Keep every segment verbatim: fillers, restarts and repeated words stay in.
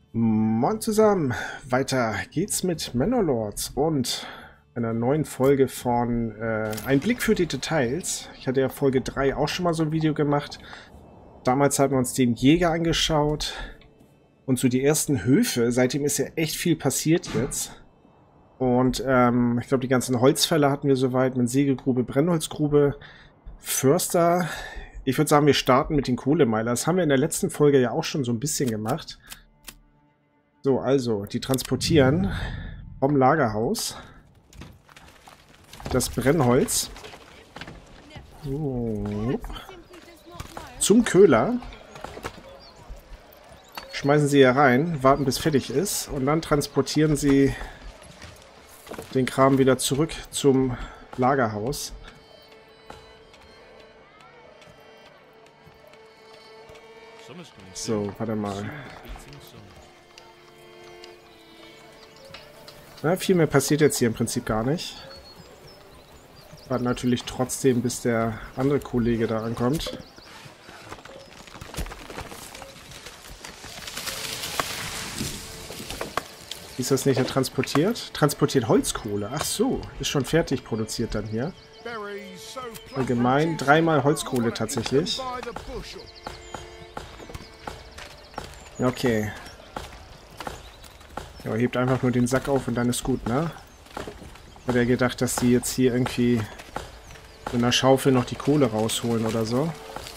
Moin zusammen, weiter geht's mit Manor Lords und einer neuen Folge von äh, Ein Blick für die Details. Ich hatte ja Folge drei auch schon mal so ein Video gemacht. Damals hatten wir uns den Jäger angeschaut und so die ersten Höfe. Seitdem ist ja echt viel passiert jetzt. Und ähm, ich glaube, die ganzen Holzfäller hatten wir soweit mit Sägegrube, Brennholzgrube, Förster. Ich würde sagen, wir starten mit den Kohlemeiler. Das haben wir in der letzten Folge ja auch schon so ein bisschen gemacht. So, also, die transportieren vom Lagerhaus das Brennholz so, zum Köhler. Schmeißen sie hier rein, warten bis fertig ist und dann transportieren sie den Kram wieder zurück zum Lagerhaus. So, warte mal. Na, viel mehr passiert jetzt hier im Prinzip gar nicht. Warten natürlich trotzdem, bis der andere Kollege da ankommt. Wie ist das nicht? Er transportiert? Transportiert Holzkohle. Ach so, ist schon fertig produziert dann hier. Allgemein dreimal Holzkohle tatsächlich. Okay. Ja, hebt einfach nur den Sack auf und dann ist gut, ne? Hat er gedacht, dass die jetzt hier irgendwie mit einer Schaufel noch die Kohle rausholen oder so.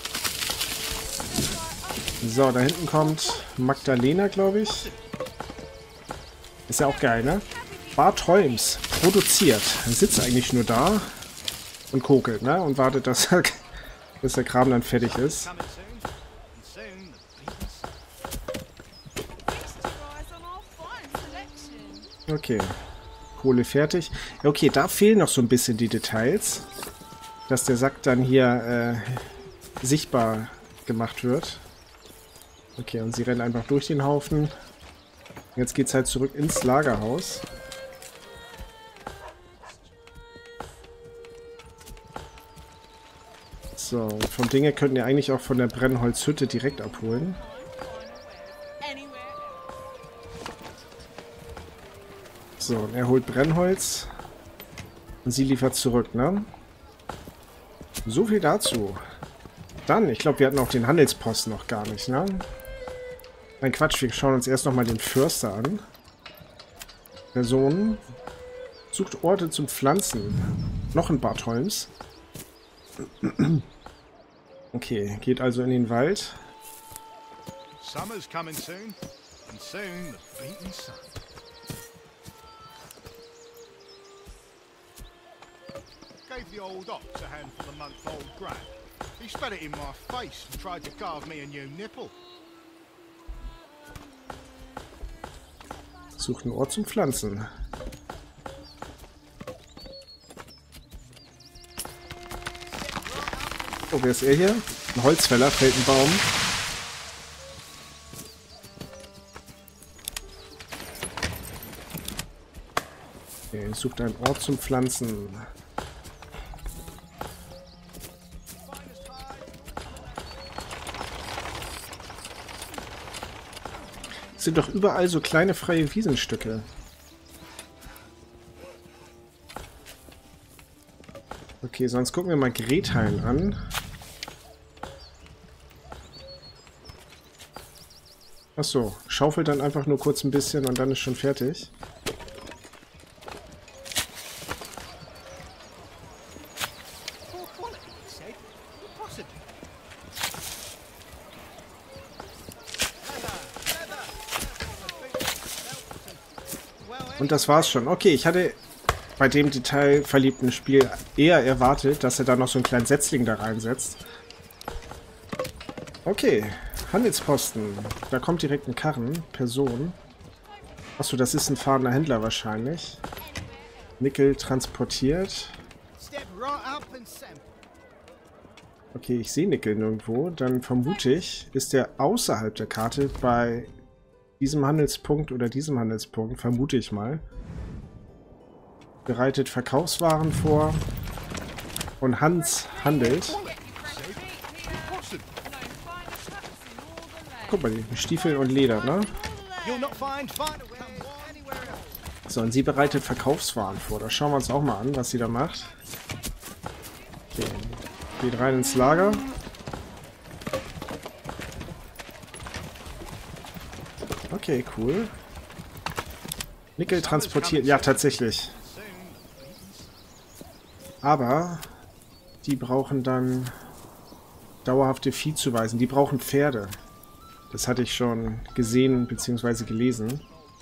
So, da hinten kommt Magdalena, glaube ich. Ist ja auch geil, ne? Bart Holmes produziert. Er sitzt eigentlich nur da und kokelt, ne? Und wartet, dass, dass der Kram dann fertig ist. Okay. Kohle fertig. Okay, da fehlen noch so ein bisschen die Details. Dass der Sack dann hier äh, sichtbar gemacht wird. Okay, und sie rennen einfach durch den Haufen. Jetzt geht's halt zurück ins Lagerhaus. So, vom Ding her könnten wir eigentlich auch von der Brennholzhütte direkt abholen. So, und er holt Brennholz und sie liefert zurück, ne? So viel dazu. Dann, ich glaube, wir hatten auch den Handelsposten noch gar nicht, ne? Nein, Quatsch, wir schauen uns erst nochmal den Förster an. Person sucht Orte zum Pflanzen. Noch ein Bart Holmes. Okay, geht also in den Wald. Summer's coming soon, and soon the beating sun. Gave the old ox a handful of month-old grab. He spat it in my face and tried to carve me a new nipple. Sucht einen Ort zum Pflanzen. Oh, wer ist er hier? Ein Holzfäller, fällt ein Baum. Okay, sucht einen Ort zum Pflanzen. Sind doch überall so kleine freie Wiesenstücke. Okay, sonst gucken wir mal Grethheim an. Achso, schaufelt dann einfach nur kurz ein bisschen und dann ist schon fertig. Und das war's schon. Okay, ich hatte bei dem detailverliebten Spiel eher erwartet, dass er da noch so einen kleinen Setzling da reinsetzt. Okay, Handelsposten. Da kommt direkt ein Karren. Person. Achso, das ist ein fahrender Händler wahrscheinlich. Nickel transportiert. Okay, ich sehe Nickel nirgendwo. Dann vermute ich, ist er außerhalb der Karte bei diesem Handelspunkt oder diesem Handelspunkt, vermute ich mal. Bereitet Verkaufswaren vor und Hans handelt. Guck mal, die Stiefel und Leder, ne? So, und sie bereitet Verkaufswaren vor. Da schauen wir uns auch mal an, was sie da macht. Okay. Geht rein ins Lager. Okay, cool. Nickel transportiert. Ja, tatsächlich. Aber die brauchen dann dauerhafte Viehzuweisen. Die brauchen Pferde. Das hatte ich schon gesehen bzw. gelesen.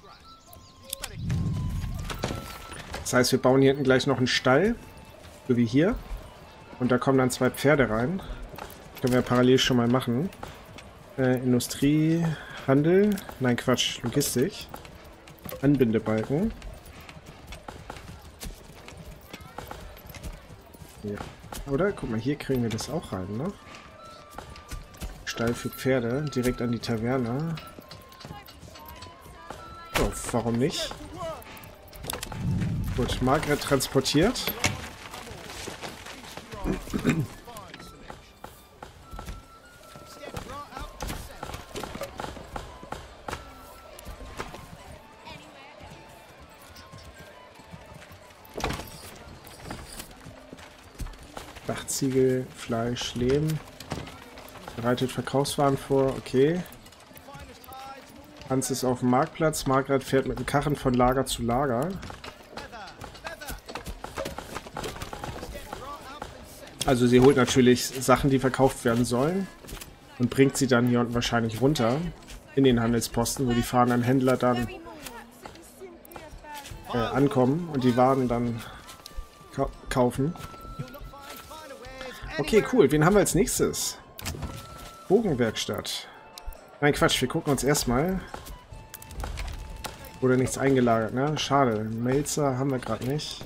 Das heißt, wir bauen hier hinten gleich noch einen Stall. So wie hier. Und da kommen dann zwei Pferde rein. Können wir parallel schon mal machen. Äh, Industrie, Handel. Nein, Quatsch. Logistik. Anbindebalken. Ja. Oder? Guck mal, hier kriegen wir das auch rein, ne? Stall für Pferde. Direkt an die Taverne. So, warum nicht? Gut, Margret transportiert. Dachziegel, Fleisch, Lehm. Bereitet Verkaufswaren vor, okay. Hans ist auf dem Marktplatz. Margret fährt mit dem Karren von Lager zu Lager. Also sie holt natürlich Sachen, die verkauft werden sollen und bringt sie dann hier unten wahrscheinlich runter in den Handelsposten, wo die fahrenden Händler dann äh, ankommen und die Waren dann kau kaufen. Okay, cool. Wen haben wir als nächstes? Bogenwerkstatt. Nein, Quatsch. Wir gucken uns erstmal. Wurde nichts eingelagert, ne? Schade. Melzer haben wir gerade nicht.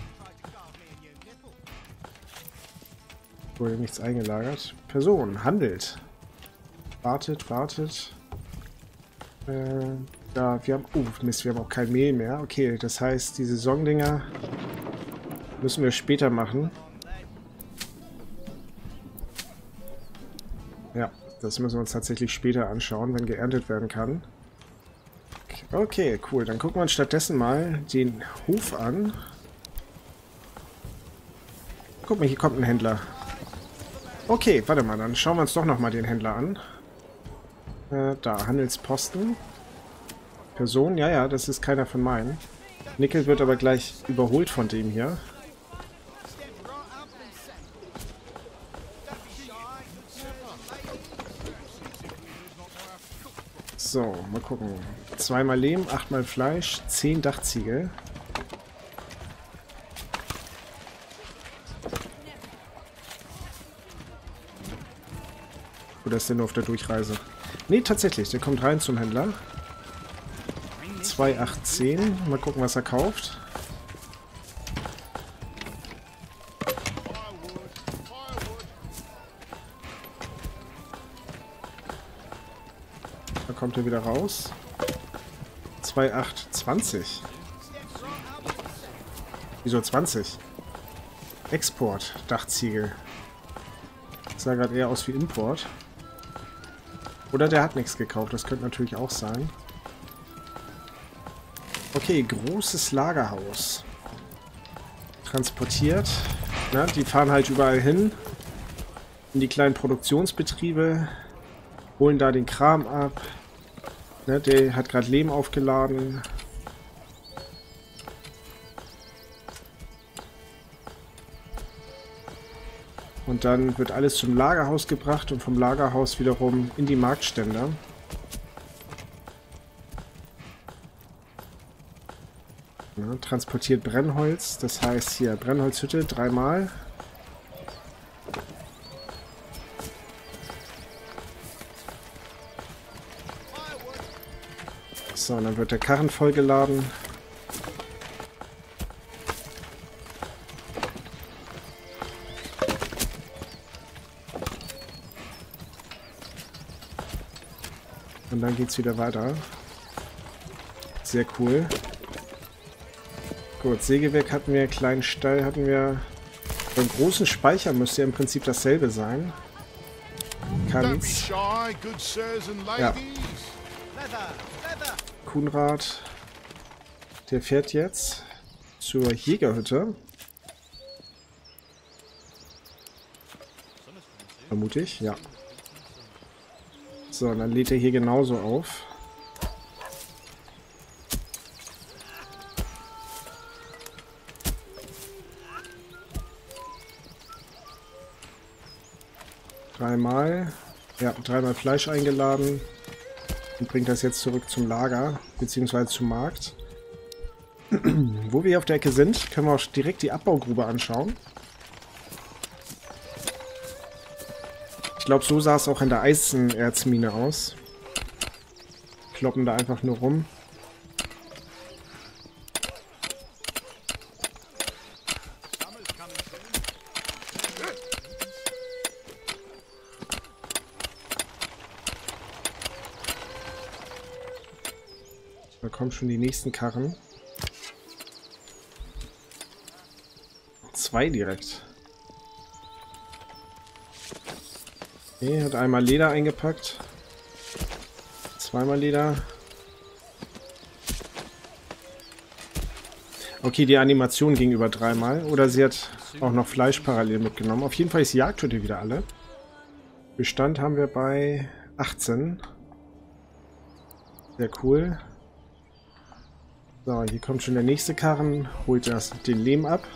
Wurde nichts eingelagert. Person. Handelt. Wartet, wartet. Äh, da, wir haben... Oh, Mist, wir haben auch kein Mehl mehr. Okay, das heißt, die Saisondinger müssen wir später machen. Ja, das müssen wir uns tatsächlich später anschauen, wenn geerntet werden kann. Okay, cool. Dann gucken wir uns stattdessen mal den Hof an. Guck mal, hier kommt ein Händler. Okay, warte mal, dann schauen wir uns doch nochmal den Händler an. Äh, da, Handelsposten. Person, ja, ja, das ist keiner von meinen. Nickel wird aber gleich überholt von dem hier. So, mal gucken. Zweimal Lehm, achtmal Fleisch, zehn Dachziegel. Oder ist der nur auf der Durchreise? Ne, tatsächlich, der kommt rein zum Händler. zwei achtzehn. Mal gucken, was er kauft. Da kommt er wieder raus. zwei acht zwanzig. Wieso zwanzig? Export, Dachziegel. Das sah gerade eher aus wie Import. Oder der hat nichts gekauft, das könnte natürlich auch sein. Okay, großes Lagerhaus. Transportiert. Na, die fahren halt überall hin. In die kleinen Produktionsbetriebe. Holen da den Kram ab. Ne, der hat gerade Lehm aufgeladen. Und dann wird alles zum Lagerhaus gebracht und vom Lagerhaus wiederum in die Marktstände. Ja, transportiert Brennholz, das heißt hier Brennholzhütte dreimal. So, und dann wird der Karren vollgeladen. Und dann geht es wieder weiter. Sehr cool. Gut, Sägewerk hatten wir, kleinen Stall hatten wir. Beim großen Speicher müsste ja im Prinzip dasselbe sein. Kann's. Ja. Kuhnrad, der fährt jetzt zur Jägerhütte. Vermute ich, ja. So, dann lädt er hier genauso auf. Dreimal. Ja, dreimal Fleisch eingeladen. Und bringt das jetzt zurück zum Lager, beziehungsweise zum Markt. Wo wir hier auf der Ecke sind, können wir auch direkt die Abbaugrube anschauen. Ich glaube, so sah es auch in der Eisenerzmine aus. Kloppen da einfach nur rum. Da kommen schon die nächsten Karren. Zwei direkt. Okay, hat einmal Leder eingepackt. Zweimal Leder. Okay, die Animation ging über dreimal. Oder sie hat auch noch Fleisch parallel mitgenommen. Auf jeden Fall ist die Jagdhütte wieder alle. Bestand haben wir bei achtzehn. Sehr cool. So, hier kommt schon der nächste Karren. Holt das, den Lehm ab.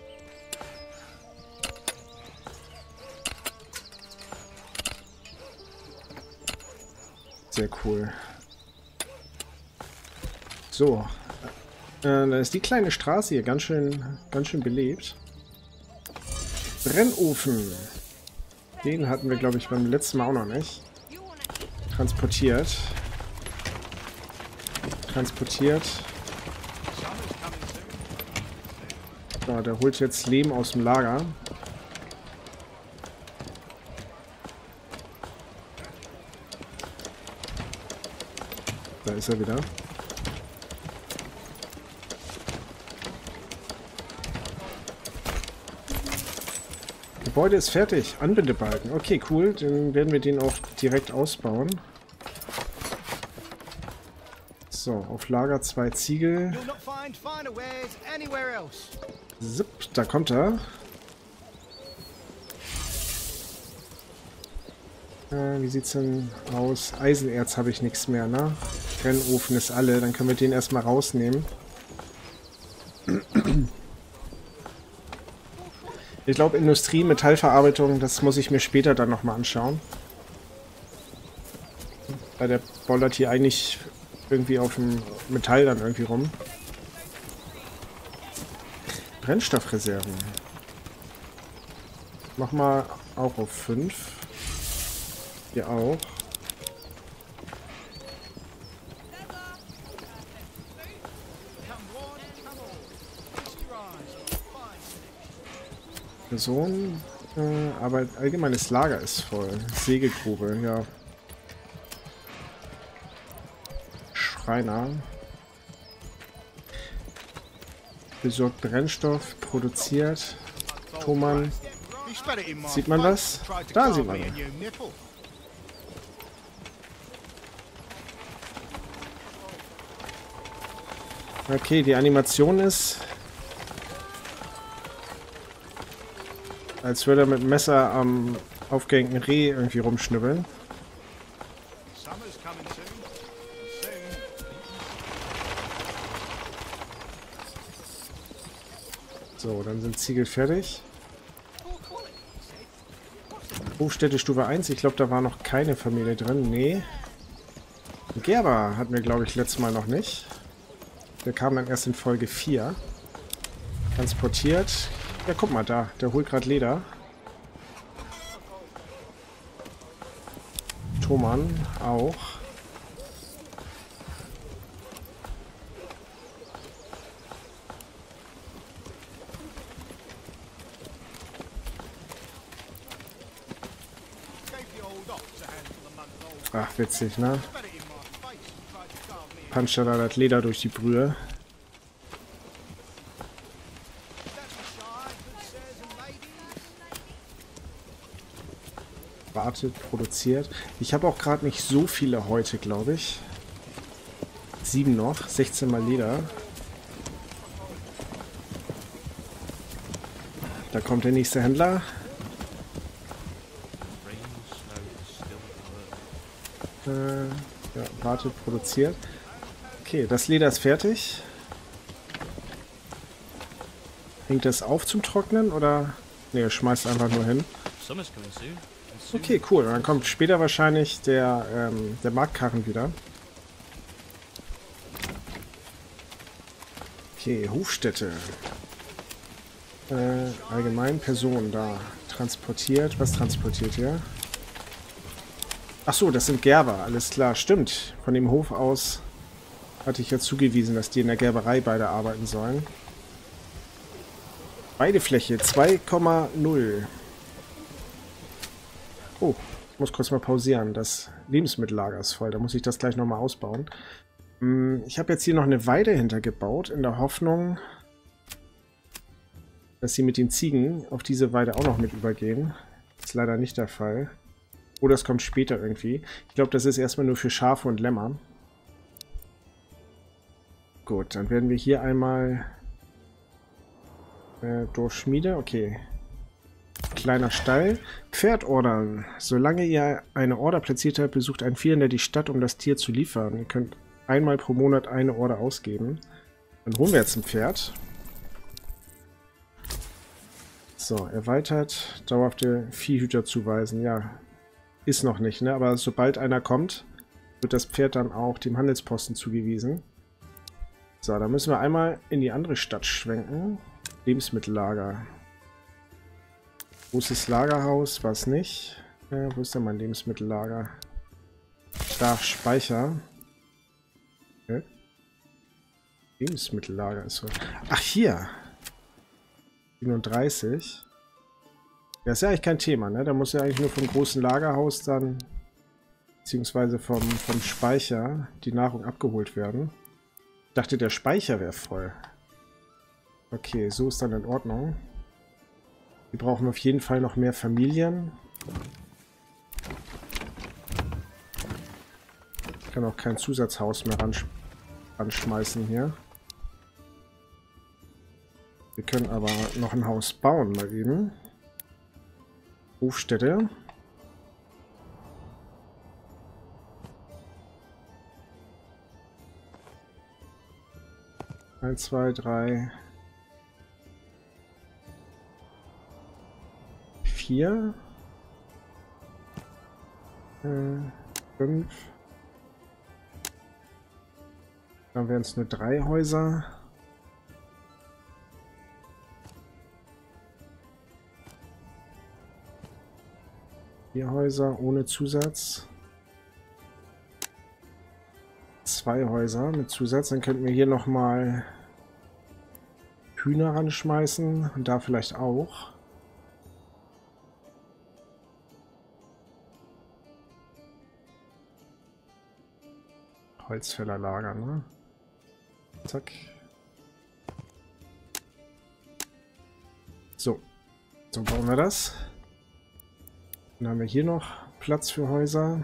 Sehr cool. So. Äh, da ist die kleine Straße hier ganz schön, ganz schön belebt. Brennofen. Den hatten wir, glaube ich, beim letzten Mal auch noch nicht. Transportiert. Transportiert. So, der holt jetzt Lehm aus dem Lager. Da ist er wieder. Gebäude ist fertig. Anbindebalken. Okay, cool. Dann werden wir den auch direkt ausbauen. So, auf Lager zwei Ziegel. Zip, da kommt er. Äh, wie sieht's denn aus? Eisenerz habe ich nichts mehr, ne? Brennofen ist alle. Dann können wir den erstmal rausnehmen. Ich glaube, Industrie, Metallverarbeitung, das muss ich mir später dann nochmal anschauen. Weil der bollert hier eigentlich irgendwie auf dem Metall dann irgendwie rum. Brennstoffreserven. Mach mal auch auf fünf. Hier auch. Person, äh, aber allgemeines Lager ist voll. Sägegrube, ja. Schreiner. Besorgt Brennstoff, produziert. Thomann. Sieht man das? Da sieht man ihn. Okay, die Animation ist, als würde er mit dem Messer am aufgehängten Reh irgendwie rumschnibbeln. So, dann sind Ziegel fertig. Hofstätte Stufe eins. Ich glaube, da war noch keine Familie drin. Nee. Gerber hatten wir, glaube ich, letztes Mal noch nicht. Der kam dann erst in Folge vier. Transportiert. Ja, guck mal da. Der holt gerade Leder. Thomann auch. Ach, witzig, ne? Puncht er da das Leder durch die Brühe. Wartet, produziert. Ich habe auch gerade nicht so viele heute, glaube ich. sieben noch. sechzehn mal Leder. Da kommt der nächste Händler. Äh, ja, wartet, produziert. Okay, das Leder ist fertig. Hängt das auf zum Trocknen oder? Ne, schmeißt einfach nur hin. Okay, cool. Dann kommt später wahrscheinlich der, ähm, der Marktkarren wieder. Okay, Hofstätte. Äh, allgemein Personen da. Transportiert. Was transportiert ihr? Ach so, das sind Gerber. Alles klar, stimmt. Von dem Hof aus hatte ich ja zugewiesen, dass die in der Gerberei beide arbeiten sollen. Weidefläche zwei Komma null. Oh, ich muss kurz mal pausieren. Das Lebensmittellager ist voll. Da muss ich das gleich nochmal ausbauen. Ich habe jetzt hier noch eine Weide hintergebaut, in der Hoffnung, dass sie mit den Ziegen auf diese Weide auch noch mit übergehen. Das ist leider nicht der Fall. Oder es kommt später irgendwie. Ich glaube, das ist erstmal nur für Schafe und Lämmer. Gut, dann werden wir hier einmal äh, Dorfschmiede. Okay. Kleiner Stall. Pferd ordern. Solange ihr eine Order platziert habt, besucht ein Vierhändler die Stadt, um das Tier zu liefern. Ihr könnt einmal pro Monat eine Order ausgeben. Dann holen wir jetzt ein Pferd. So, erweitert. Dauerhafte Viehhüter zuweisen. Ja, ist noch nicht, ne? Aber sobald einer kommt, wird das Pferd dann auch dem Handelsposten zugewiesen. So, dann müssen wir einmal in die andere Stadt schwenken. Lebensmittellager. Großes Lagerhaus, was nicht. Äh, wo ist denn mein Lebensmittellager? Da, Speicher. Okay. Lebensmittellager ist so. Ach, hier. siebenunddreißig. Ja, ist ja eigentlich kein Thema, ne? Da muss ja eigentlich nur vom großen Lagerhaus dann, beziehungsweise vom, vom Speicher, die Nahrung abgeholt werden. Ich dachte, der Speicher wäre voll. Okay, so ist dann in Ordnung. Wir brauchen auf jeden Fall noch mehr Familien. Ich kann auch kein Zusatzhaus mehr ransch ranschmeißen hier. Wir können aber noch ein Haus bauen, mal eben. Hofstätte. Eins, zwei, drei, vier, äh, fünf. Dann wären es nur drei Häuser. Vier Häuser ohne Zusatz. Zwei Häuser mit Zusatz. Dann könnten wir hier nochmal Hühner ranschmeißen. Und da vielleicht auch. Holzfällerlager, ne? Zack. So. So bauen wir das. Dann haben wir hier noch Platz für Häuser.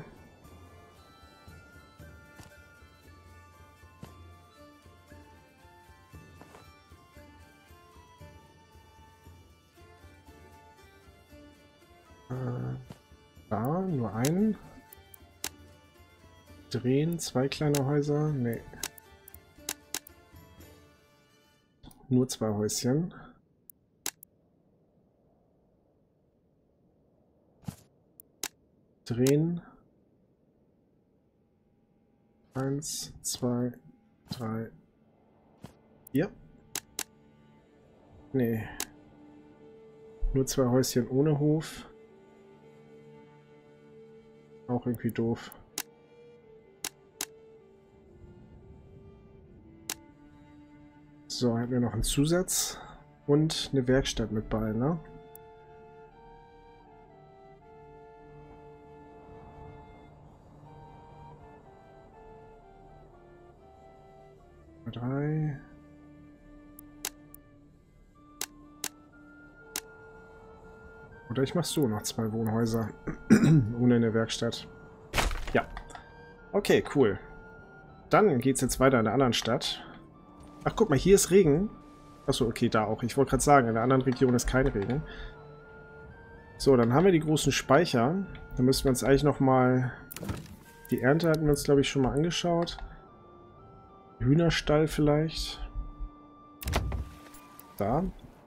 Äh, da, nur einen. Drehen, zwei kleine Häuser. Nee. Nur zwei Häuschen. Drehen. Eins, zwei, drei, vier. Nee. Nur zwei Häuschen ohne Hof. Auch irgendwie doof. So, hätten wir noch einen Zusatz und eine Werkstatt mit bei, ne? Drei. Oder ich mach so noch zwei Wohnhäuser ohne eine Werkstatt. Ja. Okay, cool. Dann geht es jetzt weiter in der anderen Stadt. Ach, guck mal, hier ist Regen. Achso, okay, da auch. Ich wollte gerade sagen, in der anderen Region ist kein Regen. So, dann haben wir die großen Speicher. Da müssen wir uns eigentlich nochmal... Die Ernte hatten wir uns, glaube ich, schon mal angeschaut. Hühnerstall vielleicht. Da.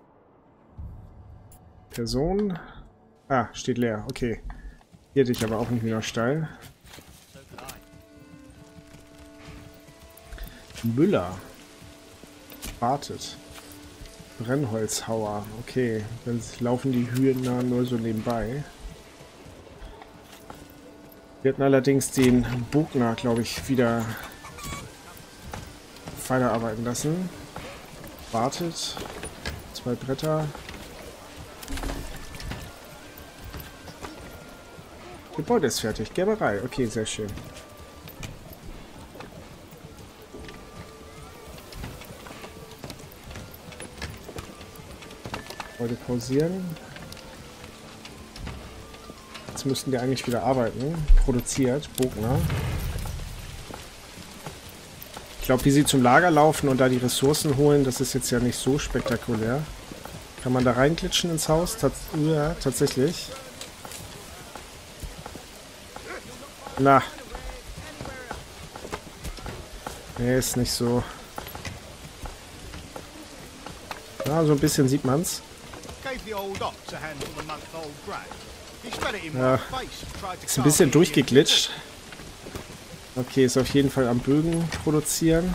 Person. Ah, steht leer. Okay. Hier hätte ich aber auch einen Hühnerstall. Müller. Wartet. Brennholzhauer. Okay. Dann laufen die Hühner nur so nebenbei. Wir hatten allerdings den Bogner, glaube ich, wieder weiterarbeiten lassen. Wartet. Zwei Bretter. Gebäude ist fertig. Gerberei. Okay, sehr schön. Heute pausieren. Jetzt müssten die eigentlich wieder arbeiten. Produziert. Bogner. Ich glaube, wie sie zum Lager laufen und da die Ressourcen holen, das ist jetzt ja nicht so spektakulär. Kann man da reinglitschen ins Haus? Tats ja, tatsächlich. Na. Nee, ist nicht so. Na, so ein bisschen sieht man's. Ja, ist ein bisschen durchgeglitscht. Okay, ist auf jeden Fall am Bögen produzieren.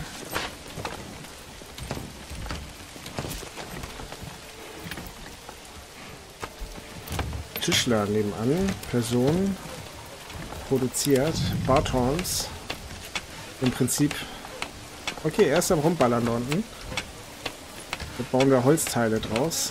Tischler nebenan. Person. Produziert. Bartons. Im Prinzip. Okay, er ist am Rumballern da unten. Da bauen wir Holzteile draus.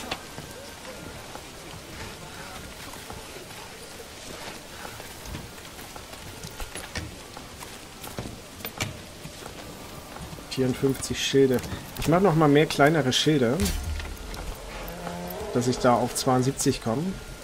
vierundfünfzig Schilde. Ich mache noch mal mehr kleinere Schilde, dass ich da auf zweiundsiebzig komme.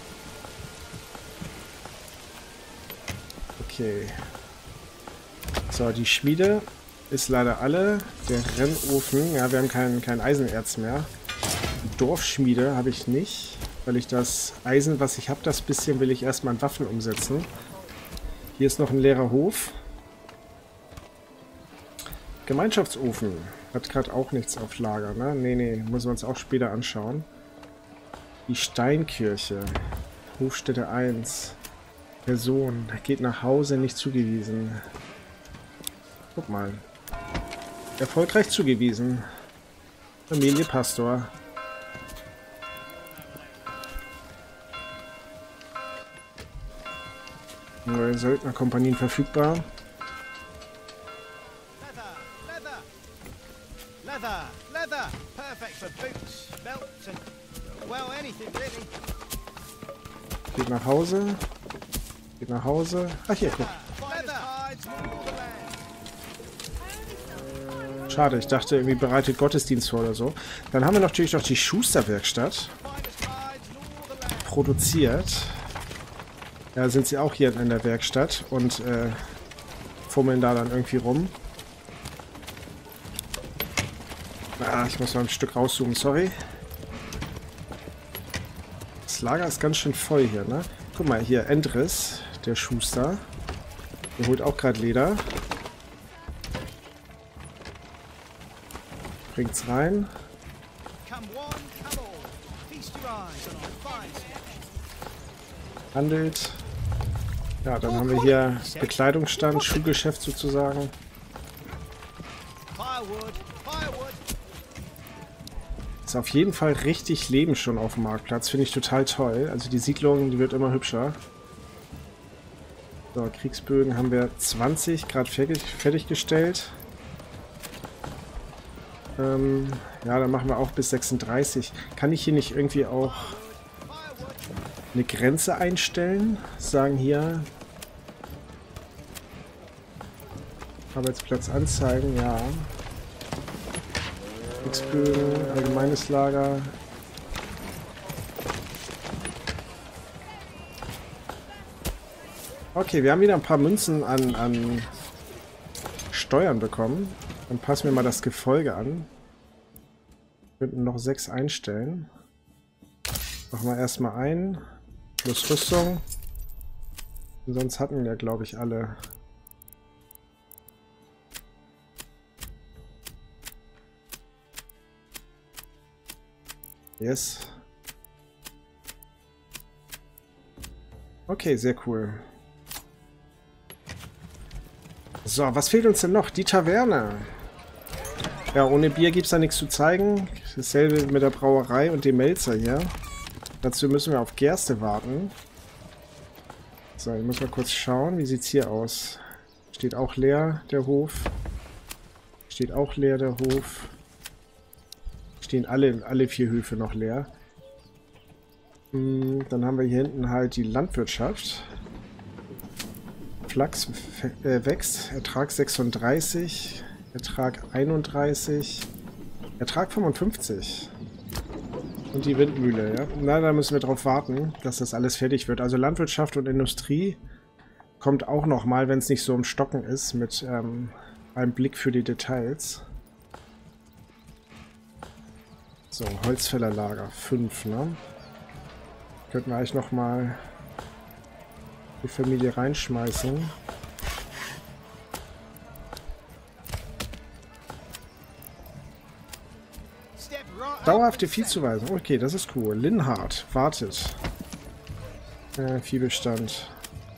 Okay. So, die Schmiede ist leider alle. Der Rennofen, ja, wir haben kein, kein Eisenerz mehr. Die Dorfschmiede habe ich nicht, weil ich das Eisen, was ich habe, das bisschen will ich erstmal in Waffen umsetzen. Hier ist noch ein leerer Hof. Gemeinschaftsofen. Hat gerade auch nichts auf Lager, ne? Nee, nee, müssen wir uns auch später anschauen. Die Steinkirche. Hofstätte eins. Person. Geht nach Hause, nicht zugewiesen. Guck mal. Erfolgreich zugewiesen. Familie Pastor. Neue Söldnerkompanien verfügbar. Geht nach Hause. Geht nach Hause. Ach, hier, guck. Schade, ich dachte irgendwie bereitet Gottesdienst vor oder so. Dann haben wir natürlich noch die Schusterwerkstatt. Produziert. Ja, sind sie auch hier in der Werkstatt und äh, fummeln da dann irgendwie rum. Ah, ich muss noch ein Stück rauszoomen, sorry. Das Lager ist ganz schön voll hier, ne? Guck mal, hier Endriss, der Schuster. Der holt auch gerade Leder. Bringt's rein. Handelt. Ja, dann haben wir hier Bekleidungsstand, Schuhgeschäft sozusagen. Ist auf jeden Fall richtig Leben schon auf dem Marktplatz. Finde ich total toll. Also die Siedlung, die wird immer hübscher. So, Kriegsbögen haben wir zwanzig gerade fertig, fertiggestellt. Ähm, ja, dann machen wir auch bis sechsunddreißig. Kann ich hier nicht irgendwie auch eine Grenze einstellen? Sagen hier Arbeitsplatz anzeigen, ja. Kriegsbögen, allgemeines Lager. Okay, wir haben wieder ein paar Münzen an, an Steuern bekommen. Dann passen wir mal das Gefolge an. Wir könnten noch sechs einstellen. Machen wir erstmal ein. Plus Rüstung. Und sonst hatten wir, glaube ich, alle. Yes. Okay, sehr cool. So, was fehlt uns denn noch? Die Taverne. Ja, ohne Bier gibt es da nichts zu zeigen. Dasselbe mit der Brauerei und dem Melzer hier. Dazu müssen wir auf Gerste warten. So, ich muss mal kurz schauen. Wie sieht es hier aus? Steht auch leer, der Hof. Steht auch leer, der Hof. Stehen alle, alle vier Höfe noch leer. Hm, dann haben wir hier hinten halt die Landwirtschaft. Flachs äh, wächst. Ertrag sechsunddreißig. Ertrag einunddreißig. Ertrag fünfundfünfzig. Und die Windmühle, ja. Na, da müssen wir drauf warten, dass das alles fertig wird. Also Landwirtschaft und Industrie kommt auch nochmal, wenn es nicht so im Stocken ist, mit ähm, einem Blick für die Details. So, Holzfällerlager. fünf, ne? Könnten wir eigentlich nochmal die Familie reinschmeißen. Dauerhafte Viehzuweisung. Okay, das ist cool. Linhard wartet. Äh, Viehbestand.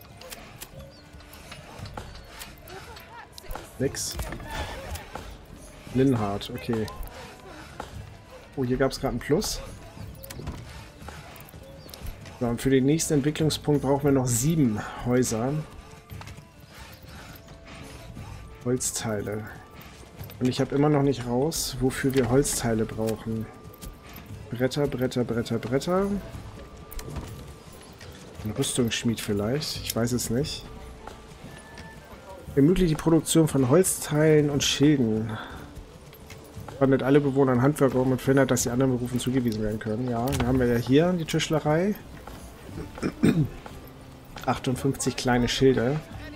Nix. Linhard, okay. Oh, hier gab es gerade ein Plus. So, und für den nächsten Entwicklungspunkt brauchen wir noch sieben Häuser. Holzteile. Und ich habe immer noch nicht raus, wofür wir Holzteile brauchen. Bretter, Bretter, Bretter, Bretter. Ein Rüstungsschmied vielleicht. Ich weiß es nicht. Ermöglicht die Produktion von Holzteilen und Schilden. Wandelt alle Bewohner an Handwerker um und verhindert, dass die anderen Berufen zugewiesen werden können. Ja, dann haben wir ja hier die Tischlerei. achtundfünfzig kleine Schilde.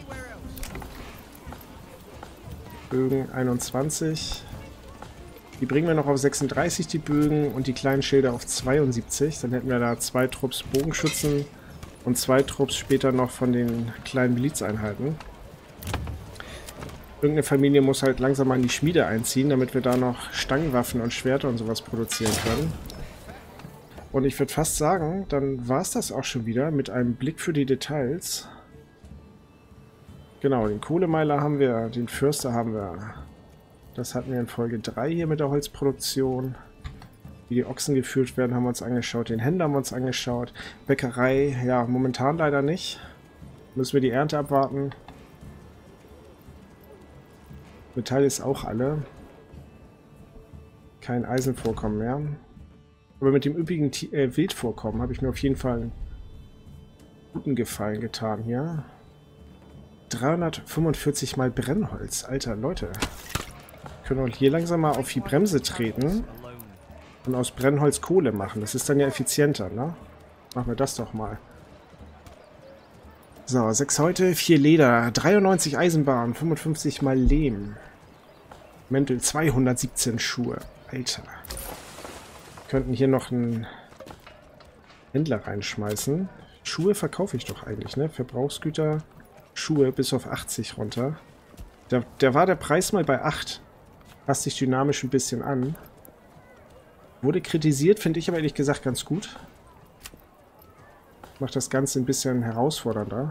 Bögen einundzwanzig. Die bringen wir noch auf sechsunddreißig, die Bögen, und die kleinen Schilder auf zweiundsiebzig. Dann hätten wir da zwei Trupps Bogenschützen und zwei Trupps später noch von den kleinen Milizeinheiten. Irgendeine Familie muss halt langsam mal in die Schmiede einziehen, damit wir da noch Stangenwaffen und Schwerter und sowas produzieren können. Und ich würde fast sagen, dann war es das auch schon wieder mit einem Blick für die Details. Genau, den Kohlemeiler haben wir, den Förster haben wir. Das hatten wir in Folge drei hier mit der Holzproduktion. Wie die Ochsen geführt werden, haben wir uns angeschaut. Den Händler haben wir uns angeschaut. Bäckerei, ja, momentan leider nicht. Müssen wir die Ernte abwarten. Metall ist auch alle. Kein Eisenvorkommen mehr. Aber mit dem üppigen T äh, Wildvorkommen habe ich mir auf jeden Fall einen guten Gefallen getan hier. dreihundertfünfundvierzig mal Brennholz. Alter, Leute. Wir können auch hier langsam mal auf die Bremse treten und aus Brennholz Kohle machen. Das ist dann ja effizienter, ne? Machen wir das doch mal. So, sechs Häute, vier Leder, dreiundneunzig Eisenbahn, fünfundfünfzig mal Lehm. Mäntel, zweihundertsiebzehn Schuhe. Alter. Wir könnten hier noch einen Händler reinschmeißen. Schuhe verkaufe ich doch eigentlich, ne? Verbrauchsgüter, Schuhe bis auf achtzig runter. Da, da war der Preis mal bei acht. Passt sich dynamisch ein bisschen an. Wurde kritisiert, finde ich aber ehrlich gesagt ganz gut. Macht das Ganze ein bisschen herausfordernder.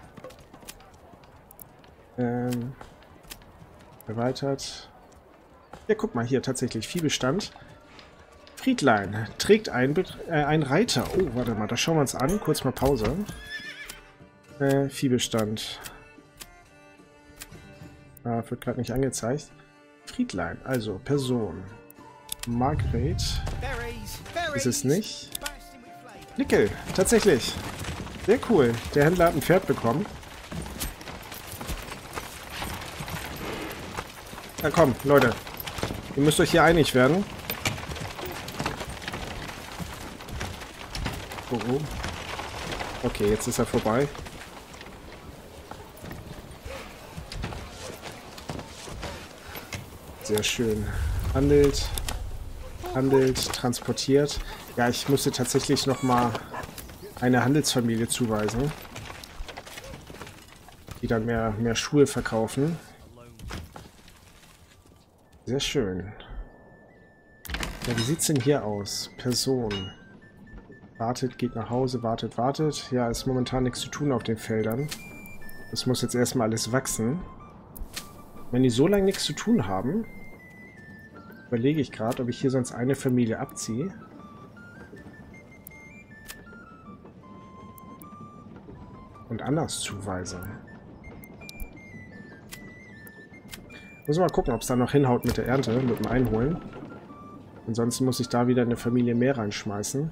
Ähm, erweitert. Ja, guck mal hier, tatsächlich Viehbestand. Friedlein trägt ein, äh, ein Reiter. Oh, warte mal, das schauen wir uns an. Kurz mal Pause. Äh, Viehbestand. Ah, wird gerade nicht angezeigt. Friedlein, also Person. Margret. Ist es nicht? Nickel, tatsächlich. Sehr cool. Der Händler hat ein Pferd bekommen. Na komm, Leute. Ihr müsst euch hier einig werden. Oh, oh. Okay, jetzt ist er vorbei. Sehr schön. Handelt, handelt, transportiert. Ja, ich musste tatsächlich nochmal eine Handelsfamilie zuweisen, die dann mehr, mehr Schuhe verkaufen. Sehr schön. Ja, wie sieht es denn hier aus? Person. Wartet, geht nach Hause, wartet, wartet. Ja, ist momentan nichts zu tun auf den Feldern. Das muss jetzt erstmal alles wachsen. Wenn die so lange nichts zu tun haben, überlege ich gerade, ob ich hier sonst eine Familie abziehe. Und anders zuweise. Muss mal gucken, ob es da noch hinhaut mit der Ernte, mit dem Einholen. Ansonsten muss ich da wieder eine Familie mehr reinschmeißen.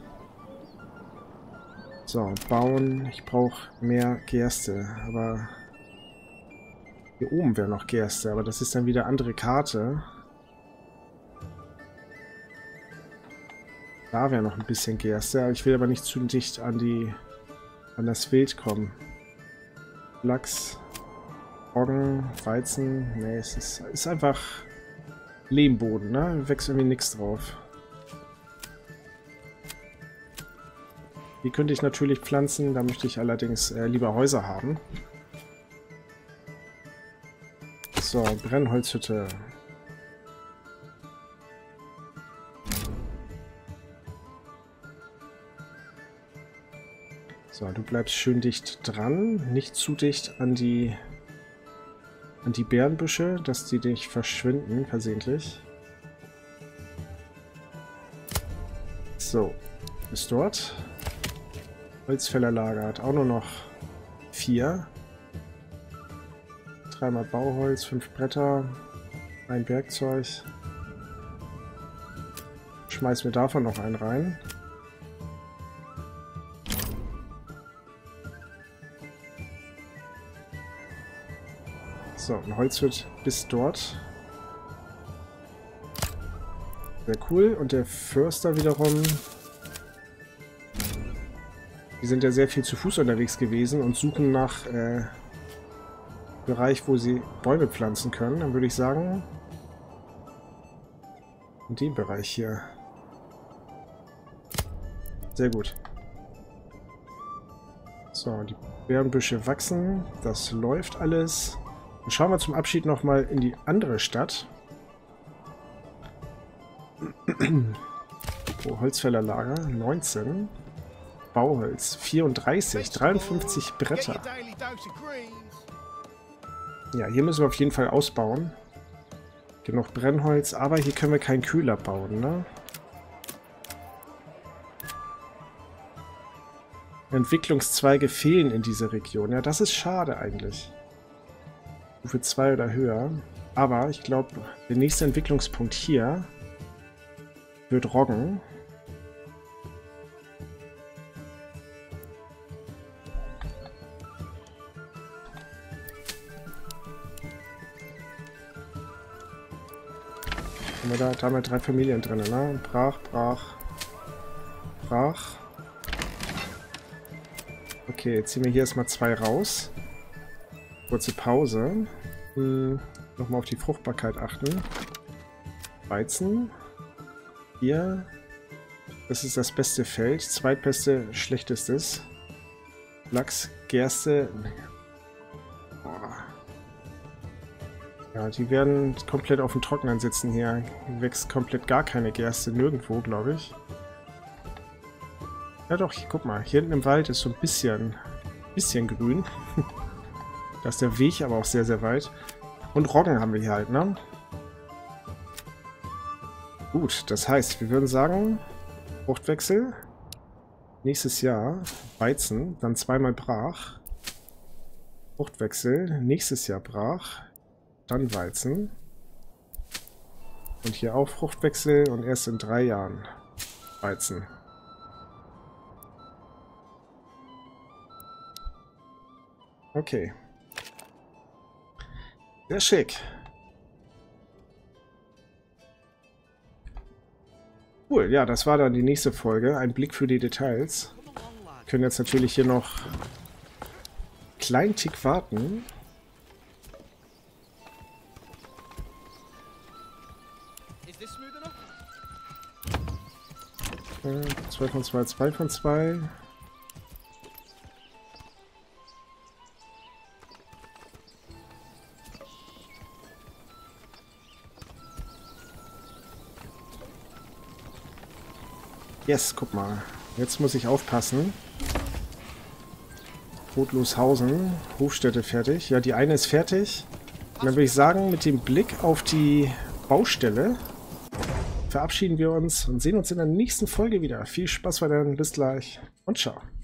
So, bauen. Ich brauche mehr Gerste, aber hier oben wäre noch Gerste, aber das ist dann wieder andere Karte. Da wäre noch ein bisschen Gerste, ich will aber nicht zu dicht an die an das Wild kommen. Lachs, Roggen, Weizen, nee, es ist, ist einfach Lehmboden, ne? Wächst irgendwie nichts drauf. Die könnte ich natürlich pflanzen, da möchte ich allerdings äh, lieber Häuser haben. So, Brennholzhütte. So, du bleibst schön dicht dran, nicht zu dicht an die an die Bärenbüsche, dass die nicht verschwinden versehentlich. So, bis dort. Holzfällerlager hat auch nur noch vier. Dreimal Bauholz, fünf Bretter, ein Werkzeug. Schmeiß mir davon noch einen rein. So, ein Holz wird bis dort. Sehr cool. Und der Förster wiederum. Die sind ja sehr viel zu Fuß unterwegs gewesen und suchen nach äh, Bereich, wo sie Bäume pflanzen können. Dann würde ich sagen, in dem Bereich hier. Sehr gut. So, die Bärenbüsche wachsen. Das läuft alles. Dann schauen wir zum Abschied nochmal in die andere Stadt. Oh, Holzfällerlager, neunzehn. Bauholz, vierunddreißig, dreiundfünfzig Bretter. Ja, hier müssen wir auf jeden Fall ausbauen. Genug Brennholz, aber hier können wir keinen Kühler bauen, ne? Entwicklungszweige fehlen in dieser Region. Ja, das ist schade eigentlich. Stufe zwei oder höher. Aber ich glaube, der nächste Entwicklungspunkt hier wird Roggen. Haben wir da, da haben wir drei Familien drin, ne? Brach, brach, brach. Okay, jetzt ziehen wir hier erstmal zwei raus. Kurze Pause. Hm, nochmal auf die Fruchtbarkeit achten. Weizen. Hier. Das ist das beste Feld. Zweitbeste, schlechtestes. Lachs, Gerste. Boah. Ja, die werden komplett auf dem Trockenen sitzen hier. Hier wächst komplett gar keine Gerste. Nirgendwo, glaube ich. Ja doch, guck mal. Hier hinten im Wald ist so ein bisschen, bisschen grün. Da ist der Weg aber auch sehr, sehr weit. Und Roggen haben wir hier halt, ne? Gut, das heißt, wir würden sagen, Fruchtwechsel. Nächstes Jahr Weizen, dann zweimal Brach. Fruchtwechsel, nächstes Jahr Brach, dann Weizen. Und hier auch Fruchtwechsel und erst in drei Jahren Weizen. Okay. Sehr schick. Cool, ja, das war dann die nächste Folge. Ein Blick für die Details. Wir können jetzt natürlich hier noch einen kleinen Tick warten. zwei von zwei, zwei von zwei. Yes, guck mal. Jetzt muss ich aufpassen. Rotloshausen, Hofstätte fertig. Ja, die eine ist fertig. Und dann würde ich sagen, mit dem Blick auf die Baustelle verabschieden wir uns und sehen uns in der nächsten Folge wieder. Viel Spaß weiterhin, bis gleich und ciao.